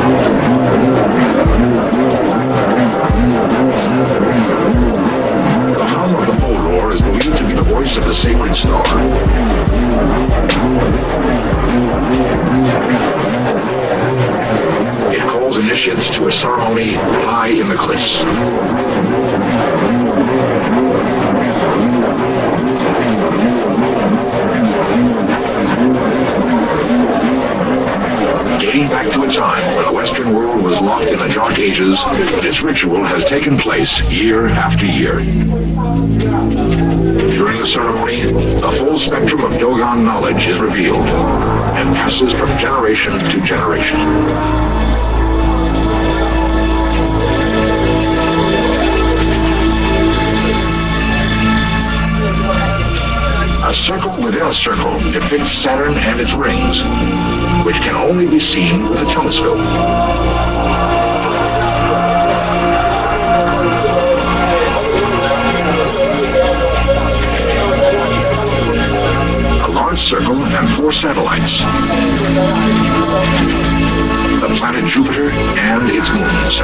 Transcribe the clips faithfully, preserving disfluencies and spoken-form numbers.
The hum of the bull roar is believed to be the voice of the sacred star. It calls initiates to a ceremony high in the cliffs. Dating back to a time when the Western world was locked in the Dark Ages, this ritual has taken place year after year. During the ceremony, the full spectrum of Dogon knowledge is revealed and passes from generation to generation. A circle within a circle depicts Saturn and its rings, which can only be seen with a telescope. A large circle and four satellites. The planet Jupiter and its moons.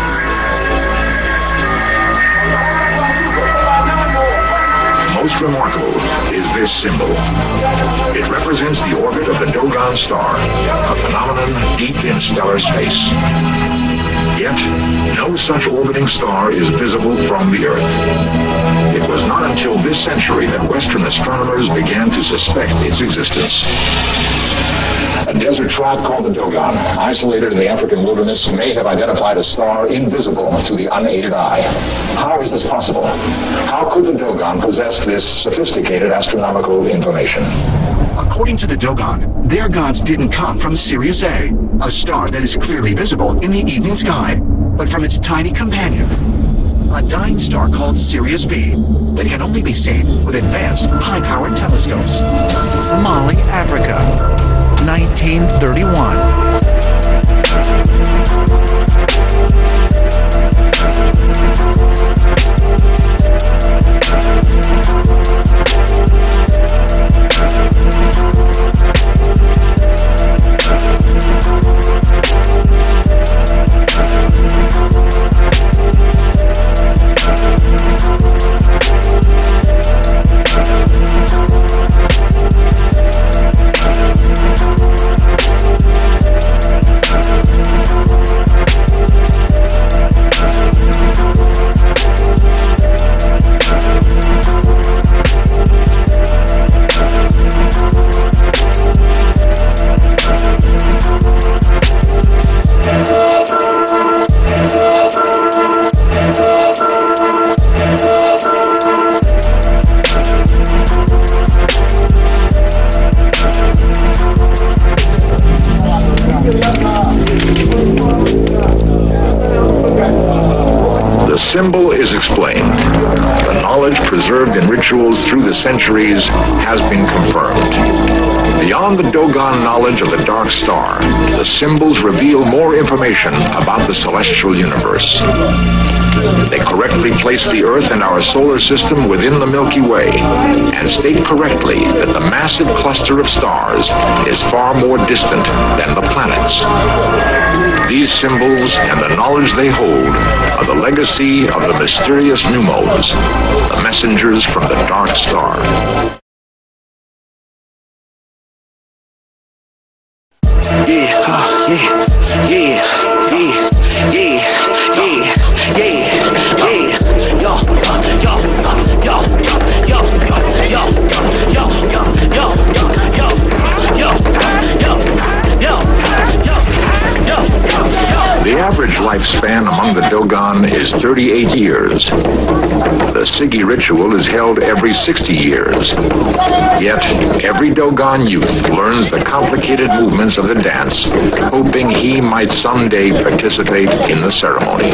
Most remarkable is this symbol. It represents the orbit of the Dogon star, a phenomenon deep in stellar space. Yet, no such orbiting star is visible from the Earth. It was not until this century that Western astronomers began to suspect its existence. A desert tribe called the Dogon, isolated in the African wilderness, may have identified a star invisible to the unaided eye. How is this possible? How could the Dogon possess this sophisticated astronomical information? According to the Dogon, their gods didn't come from Sirius A, a star that is clearly visible in the evening sky, but from its tiny companion, a dying star called Sirius B, that can only be seen with advanced, high-powered telescopes. Mali, Africa, nineteen thirty-one. The symbol is explained. The knowledge preserved in rituals through the centuries has been confirmed. Beyond the Dogon knowledge of the dark star, the symbols reveal more information about the celestial universe. They correctly place the Earth and our solar system within the Milky Way and state correctly that the massive cluster of stars is far more distant than the planets. These symbols and the knowledge they hold are the legacy of the mysterious Numos, the messengers from the dark star. Yeah, uh, yeah, yeah, yeah, yeah, yeah, yeah, yeah, yo, uh, yo, uh, yo, yo, yo, yo, yo, yo, yo, yo, yo, yo, yo, yo, yo, yo. The average lifespan among the Dogon is thirty-eight years. The Sigi ritual is held every sixty years. Yet, every Dogon youth learns the complicated movements of the dance, hoping he might someday participate in the ceremony.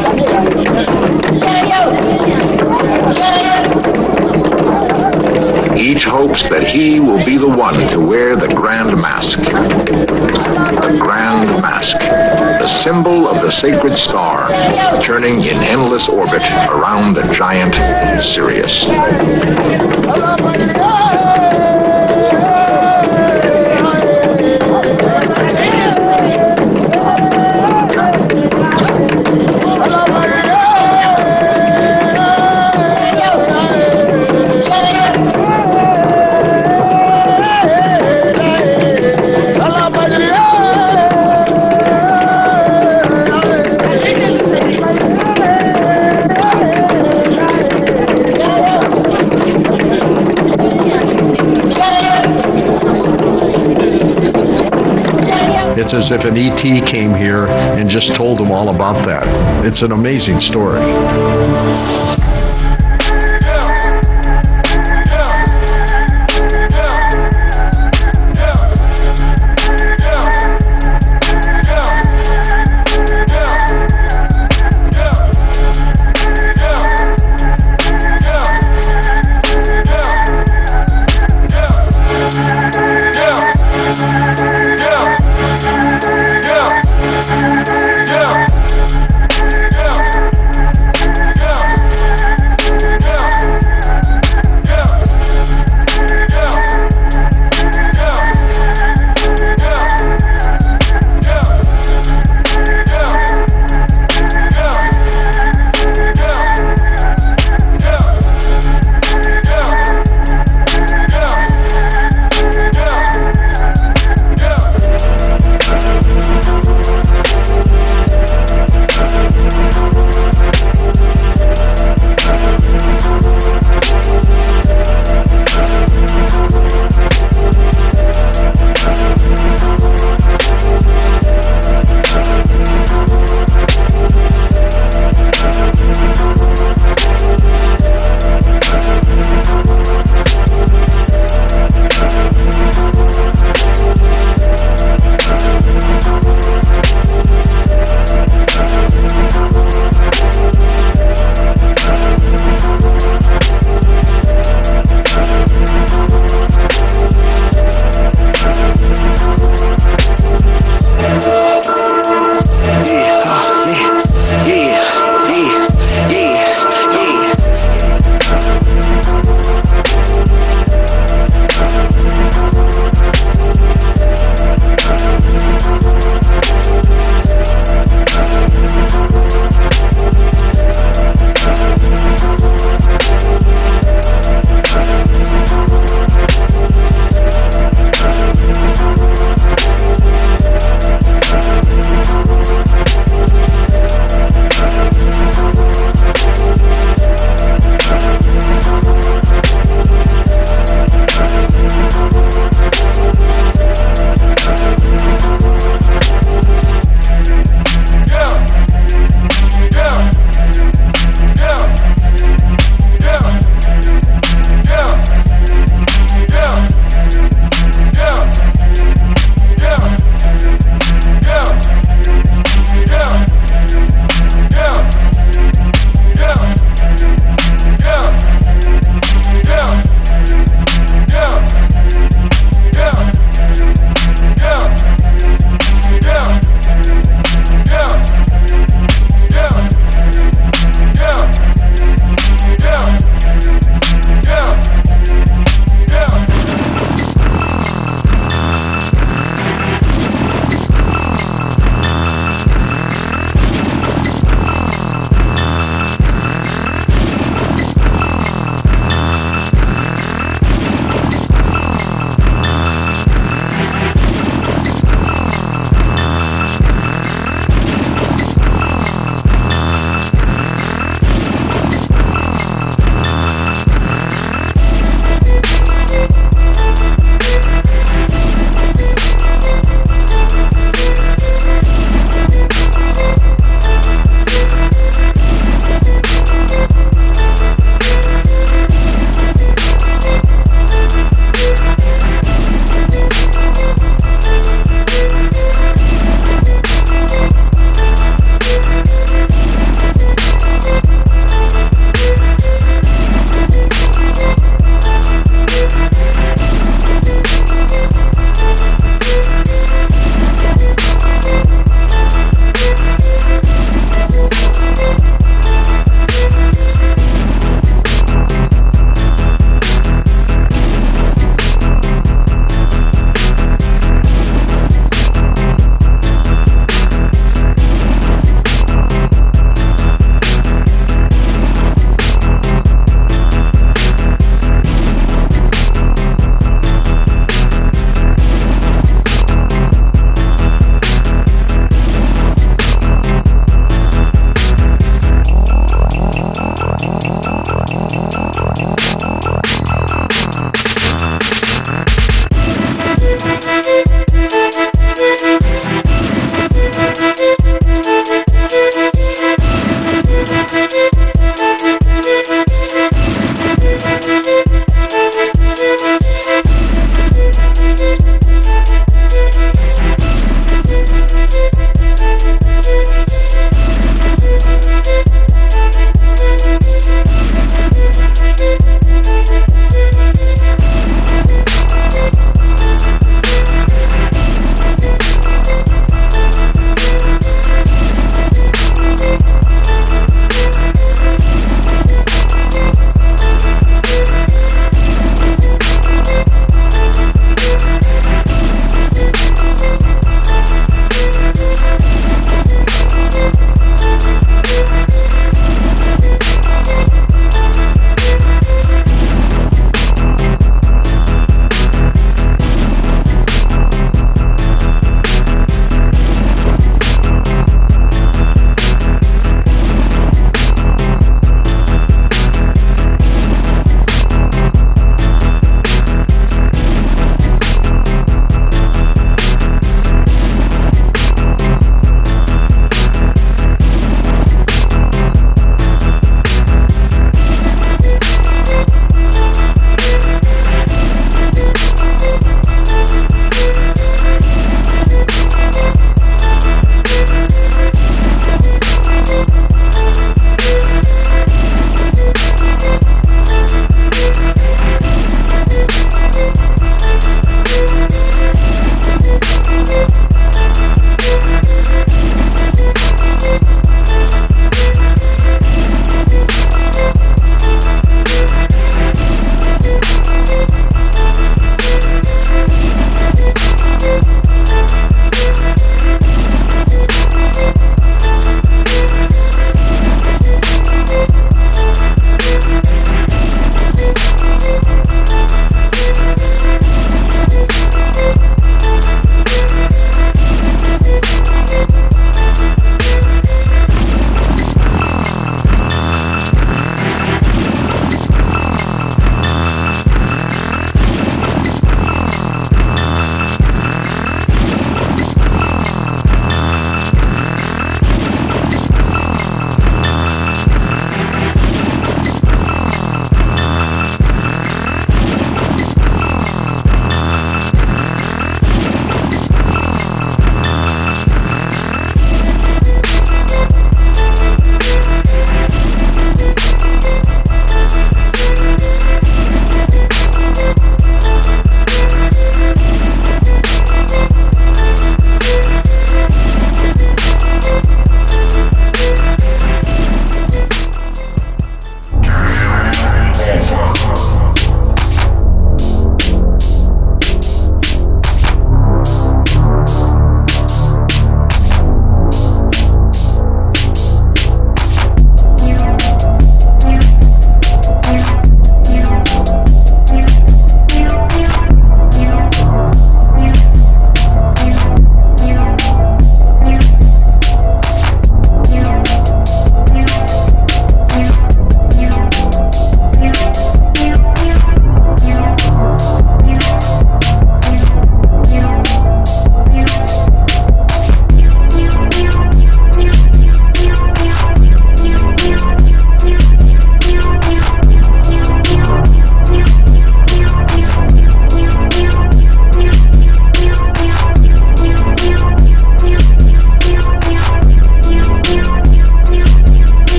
Each hopes that he will be the one to wear the grand mask. The grand mask, the symbol of the sacred star, turning in endless orbit around the giant Sirius. as if an E T came here and just told them all about that. It's an amazing story.